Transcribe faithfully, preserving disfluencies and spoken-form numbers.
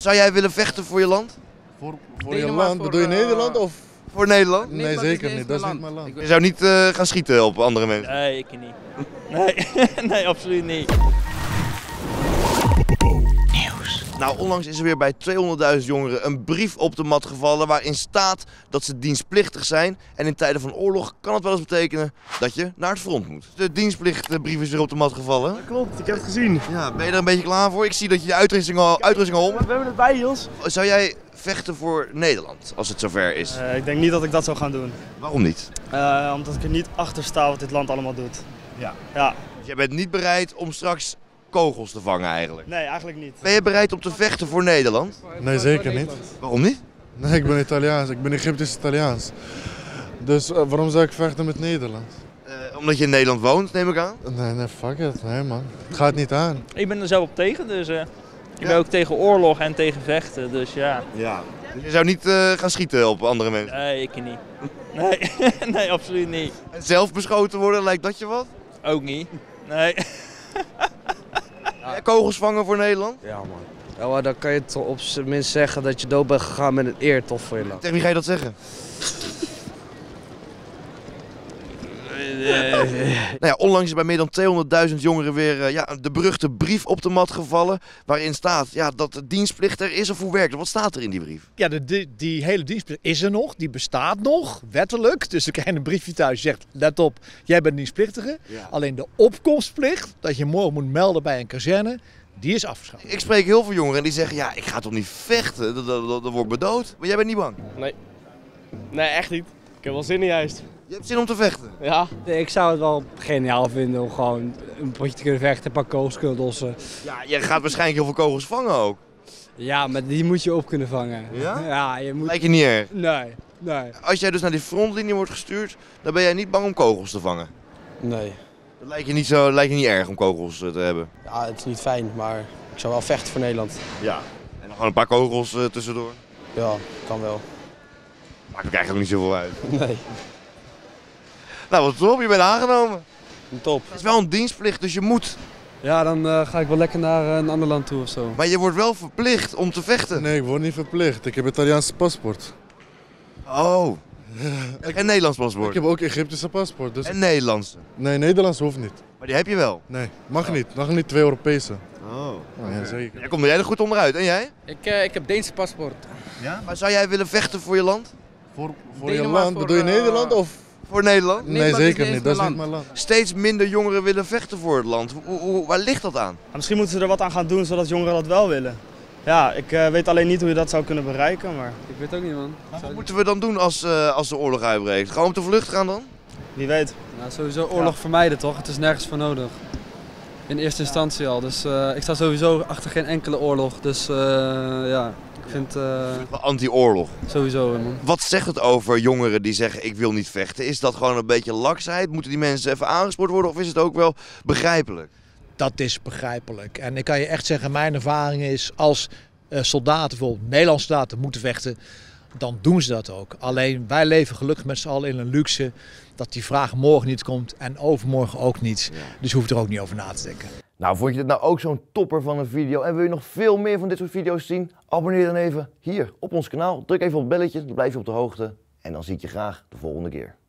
Zou jij willen vechten voor je land? Voor, voor je land? Bedoel je Nederland of? Voor Nederland? Nee, nee zeker niet. Dat is niet mijn land. Je zou niet uh, gaan schieten op andere mensen? Nee, ik niet. Nee, nee, absoluut niet. Nieuws. Nou, onlangs is er weer bij tweehonderdduizend jongeren een brief op de mat gevallen waarin staat dat ze dienstplichtig zijn. En in tijden van oorlog kan het wel eens betekenen dat je naar het front moet. De dienstplichtbrief is weer op de mat gevallen. Dat klopt, ik heb het gezien. Ja, ben je er een beetje klaar voor? Ik zie dat je je uitrusting al, uitrusting al om. We hebben het bij, Jos. Zou jij vechten voor Nederland als het zover is? Uh, ik denk niet dat ik dat zou gaan doen. Waarom niet? Uh, omdat ik er niet achter sta wat dit land allemaal doet. Ja. Ja. Dus jij bent niet bereid om straks kogels te vangen eigenlijk? Nee, eigenlijk niet. Ben je bereid om te vechten voor Nederland? Nee, zeker niet. Waarom niet? Nee, ik ben Italiaans. Ik ben Egyptisch-Italiaans. Dus uh, waarom zou ik vechten met Nederland? Uh, omdat je in Nederland woont, neem ik aan? Nee, nee, fuck it. Nee man. Het gaat niet aan. Ik ben er zelf op tegen, dus uh, ik ja. ben ook tegen oorlog en tegen vechten, dus ja. Ja. Dus je zou niet uh, gaan schieten op andere mensen? Nee, ik niet. Nee, nee, absoluut niet. En zelf beschoten worden, lijkt dat je wat? Ook niet. Nee. Ja, kogels vangen voor Nederland? Ja man. Ja, maar dan kan je toch op zijn minst zeggen dat je dood bent gegaan met een eertof voor je land. Tegen wie ga je dat zeggen? Nou ja, onlangs is bij meer dan tweehonderdduizend jongeren weer uh, ja, de beruchte brief op de mat gevallen. Waarin staat ja, dat de dienstplicht er is of hoe werkt het? Wat staat er in die brief? Ja, de, die, die hele dienstplicht is er nog, die bestaat nog, wettelijk. Dus dan krijg je een briefje thuis, je zegt, let op, jij bent dienstplichtige. Ja. Alleen de opkomstplicht, dat je morgen moet melden bij een kazerne, die is afgeschaft. Ik spreek heel veel jongeren die zeggen, ja, ik ga toch niet vechten, dat, dat, dat, dat wordt bedood. Maar jij bent niet bang? Nee. Nee, echt niet. Ik heb wel zin in juist. Je hebt zin om te vechten? Ja. Ik zou het wel geniaal vinden om gewoon een potje te kunnen vechten, een paar kogels te kunnen lossen. Ja, je gaat waarschijnlijk heel veel kogels vangen ook. Ja, maar die moet je op kunnen vangen. Ja? Ja, je moet... Lijkt je niet erg? Nee, nee. Als jij dus naar die frontlinie wordt gestuurd, dan ben jij niet bang om kogels te vangen? Nee. Dat lijkt je niet, zo, lijkt je niet erg om kogels te hebben? Ja, het is niet fijn, maar ik zou wel vechten voor Nederland. Ja. En dan gewoon een paar kogels uh, tussendoor? Ja, kan wel. Maakt ook eigenlijk niet zoveel uit. Nee. Nou, wat top, je bent aangenomen. Top. Het is wel een dienstplicht, dus je moet. Ja, dan uh, ga ik wel lekker naar uh, een ander land toe of zo. Maar je wordt wel verplicht om te vechten. Nee, ik word niet verplicht. Ik heb Italiaans paspoort. Oh. En Nederlands paspoort? Ik heb ook Egyptische paspoort. Dus... En Nederlands? Nee, Nederlands hoeft niet. Maar die heb je wel? Nee, mag oh. niet. Mag niet twee Europese. Oh. Oh ja, zeker. Ja, kom jij er goed onderuit. En jij? Ik, uh, ik heb Deense paspoort. Ja? Maar zou jij willen vechten voor je land? Voor, voor je land? Voor, Bedoel je uh... Nederland of? Voor Nederland? Nee, nee zeker niet. Dat is niet mijn land. Steeds minder jongeren willen vechten voor het land. Hoe, hoe, waar ligt dat aan? Ja, misschien moeten ze er wat aan gaan doen zodat jongeren dat wel willen. Ja, ik uh, weet alleen niet hoe je dat zou kunnen bereiken, maar... Ik weet ook niet, man. Maar wat moeten we dan doen als, uh, als de oorlog uitbreekt? Gewoon op de vlucht gaan dan? Wie weet. Nou, sowieso oorlog ja. vermijden toch? Het is nergens voor nodig. In eerste ja. instantie al. Dus uh, ik sta sowieso achter geen enkele oorlog. Dus uh, ja, ik vind... Uh, anti-oorlog. Sowieso, man. Wat zegt het over jongeren die zeggen ik wil niet vechten? Is dat gewoon een beetje laksheid? Moeten die mensen even aangespoord worden of is het ook wel begrijpelijk? Dat is begrijpelijk. En ik kan je echt zeggen, mijn ervaring is als uh, soldaten, bijvoorbeeld Nederlandse soldaten, moeten vechten, dan doen ze dat ook. Alleen wij leven gelukkig met z'n allen in een luxe dat die vraag morgen niet komt en overmorgen ook niet. Ja. Dus je hoeft er ook niet over na te denken. Nou, vond je dit nou ook zo'n topper van een video en wil je nog veel meer van dit soort video's zien? Abonneer dan even hier op ons kanaal. Druk even op het belletje, dan blijf je op de hoogte en dan zie ik je graag de volgende keer.